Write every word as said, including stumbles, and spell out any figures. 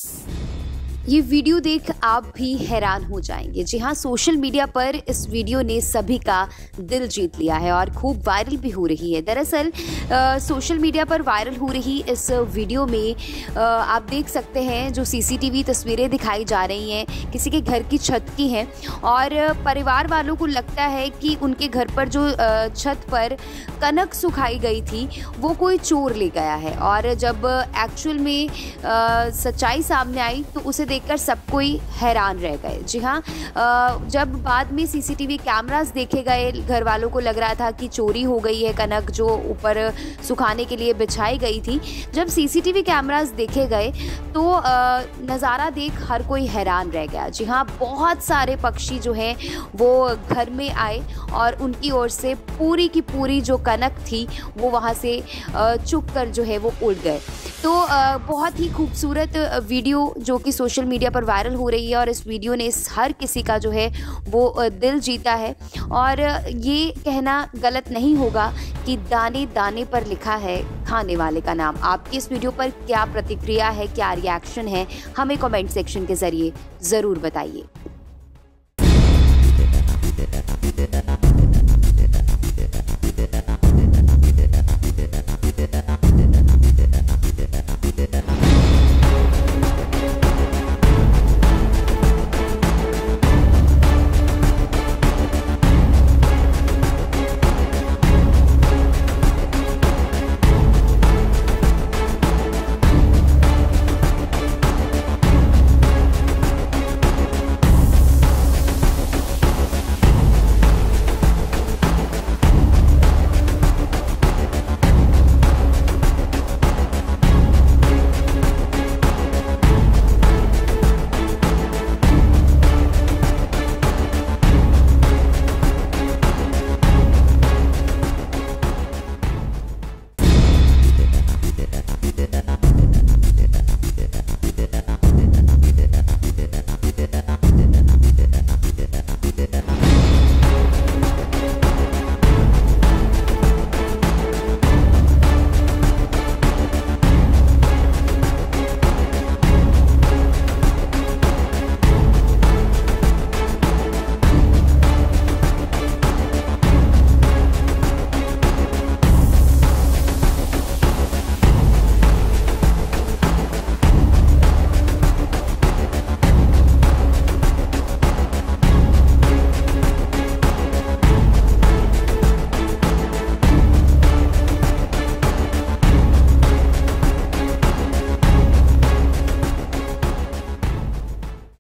ये वीडियो देख आप भी हैरान हो जाएंगे। जी हाँ, सोशल मीडिया पर इस वीडियो ने सभी का दिल जीत लिया है और खूब वायरल भी हो रही है। दरअसल आ, सोशल मीडिया पर वायरल हो रही इस वीडियो में आ, आप देख सकते हैं जो सीसीटीवी तस्वीरें दिखाई जा रही हैं किसी के घर की छत की हैं और परिवार वालों को लगता है कि उनके घर पर जो आ, छत पर कनक सुखाई गई थी वो कोई चोर ले गया है। और जब एक्चुअल में आ, सच्चाई सामने आई तो उसे देखकर सब कोई हैरान रह गए। जी हाँ, जब बाद में सीसीटीवी कैमरास देखे गए, घर वालों को लग रहा था कि चोरी हो गई है कनक जो ऊपर सुखाने के लिए बिछाई गई थी। जब सीसीटीवी कैमरास देखे गए तो नज़ारा देख हर कोई हैरान रह गया। जी हाँ, बहुत सारे पक्षी जो हैं वो घर में आए और उनकी ओर से पूरी की पूरी जो कनक थी वो वहाँ से चुप कर जो है वो उड़ गए। तो बहुत ही खूबसूरत वीडियो जो कि सोशल मीडिया पर वायरल हो रही है और इस वीडियो ने हर किसी का जो है वो दिल जीता है। और ये कहना गलत नहीं होगा कि दाने दाने पर लिखा है खाने वाले का नाम। आपकी इस वीडियो पर क्या प्रतिक्रिया है, क्या रिएक्शन है, हमें कमेंट सेक्शन के ज़रिए ज़रूर बताइए।